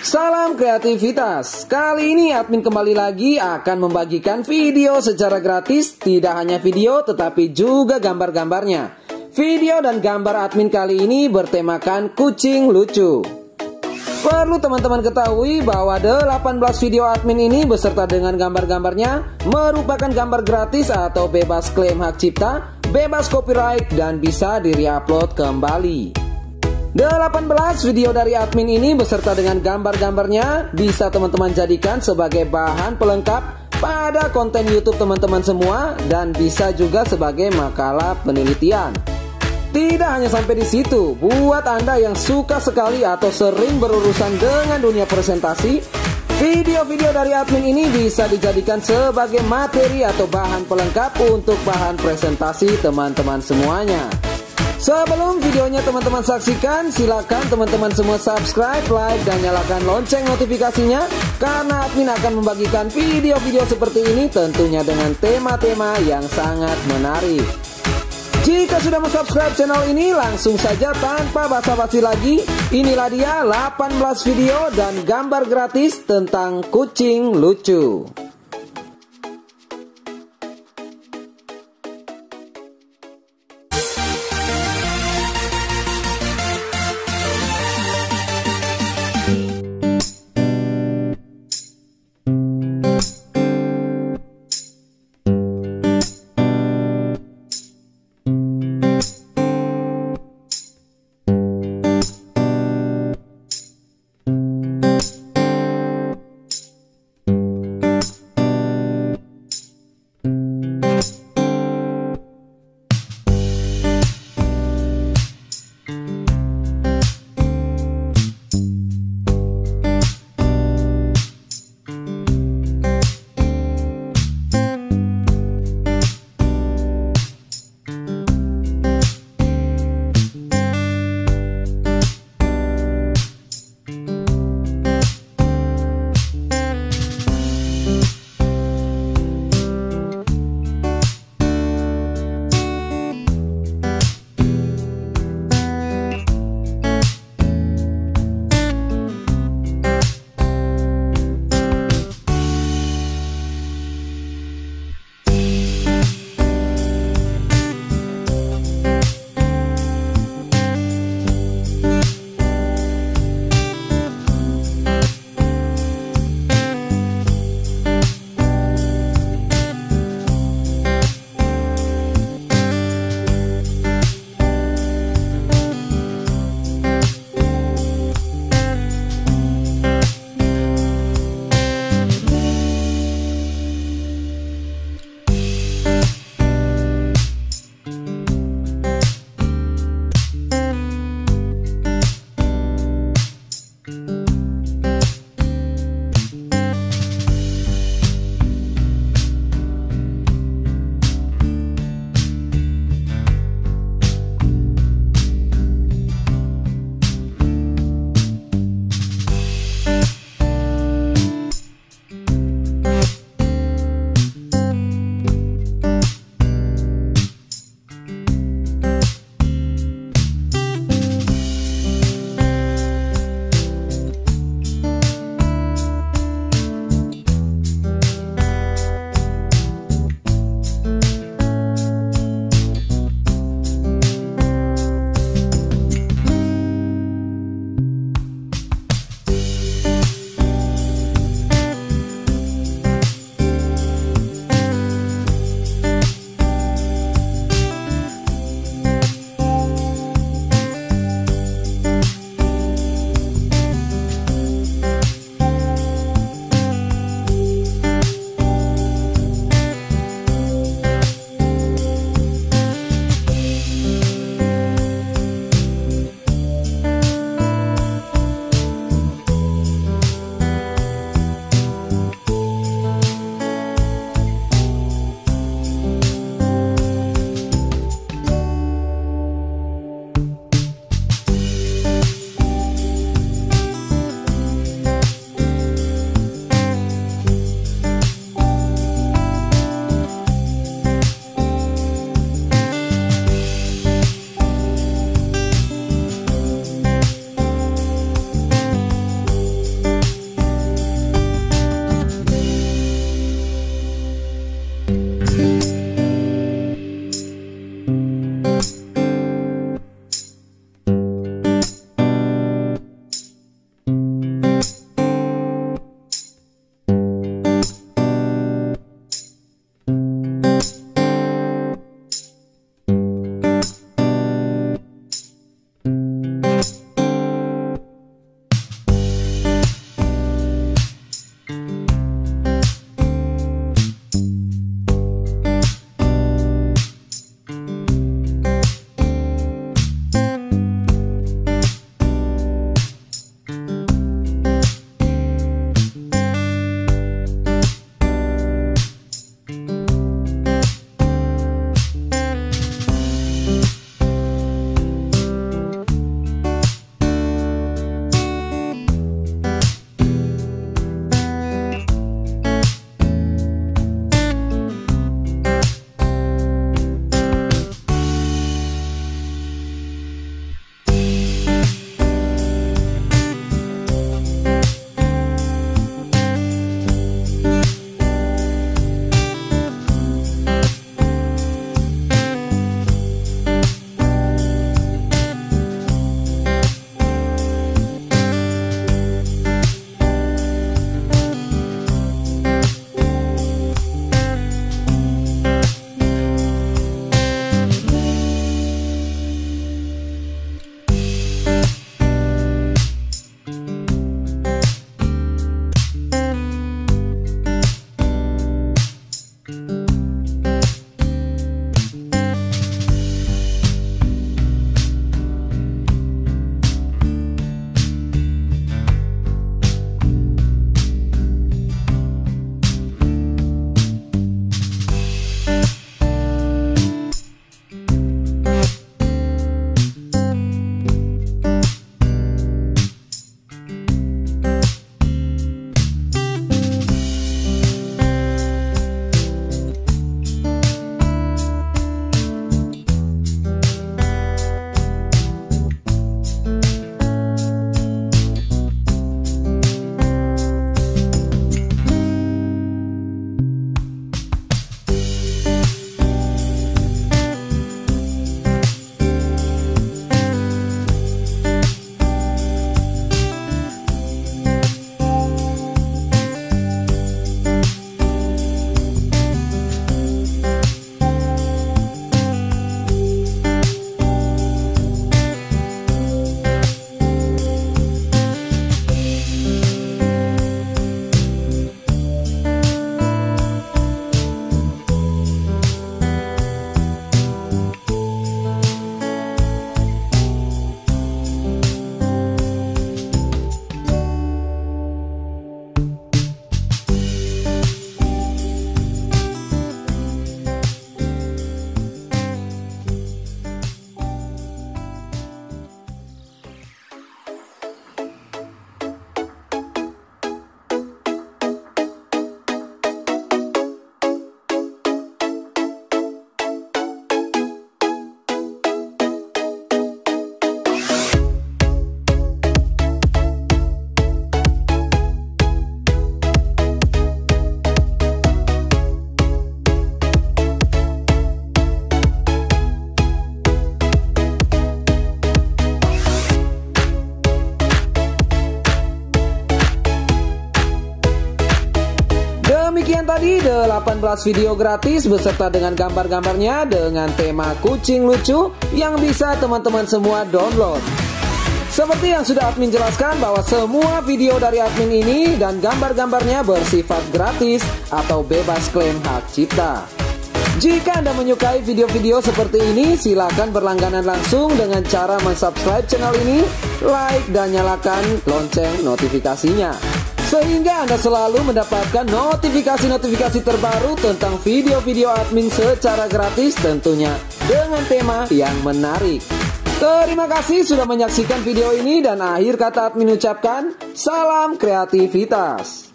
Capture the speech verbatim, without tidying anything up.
Salam kreativitas. Kali ini admin kembali lagi akan membagikan video secara gratis. Tidak hanya video tetapi juga gambar-gambarnya. Video dan gambar admin kali ini bertemakan kucing lucu. Perlu teman-teman ketahui bahwa delapan belas video admin ini beserta dengan gambar-gambarnya merupakan gambar gratis atau bebas klaim hak cipta, bebas copyright, dan bisa di-reupload kembali. delapan belas video dari admin ini beserta dengan gambar-gambarnya bisa teman-teman jadikan sebagai bahan pelengkap pada konten YouTube teman-teman semua dan bisa juga sebagai makalah penelitian. Tidak hanya sampai di situ, buat Anda yang suka sekali atau sering berurusan dengan dunia presentasi, video-video dari admin ini bisa dijadikan sebagai materi atau bahan pelengkap untuk bahan presentasi teman-teman semuanya. Sebelum videonya teman-teman saksikan, silakan teman-teman semua subscribe, like, dan nyalakan lonceng notifikasinya karena admin akan membagikan video-video seperti ini tentunya dengan tema-tema yang sangat menarik. Jika sudah subscribe channel ini, langsung saja tanpa basa-basi lagi, inilah dia delapan belas video dan gambar gratis tentang kucing lucu. Jadi delapan belas video gratis beserta dengan gambar-gambarnya dengan tema kucing lucu yang bisa teman-teman semua download. Seperti yang sudah admin jelaskan bahwa semua video dari admin ini dan gambar-gambarnya bersifat gratis atau bebas klaim hak cipta. Jika Anda menyukai video-video seperti ini, silakan berlangganan langsung dengan cara mensubscribe channel ini, like dan nyalakan lonceng notifikasinya, sehingga Anda selalu mendapatkan notifikasi-notifikasi terbaru tentang video-video admin secara gratis, tentunya dengan tema yang menarik. Terima kasih sudah menyaksikan video ini dan akhir kata admin ucapkan, salam kreativitas.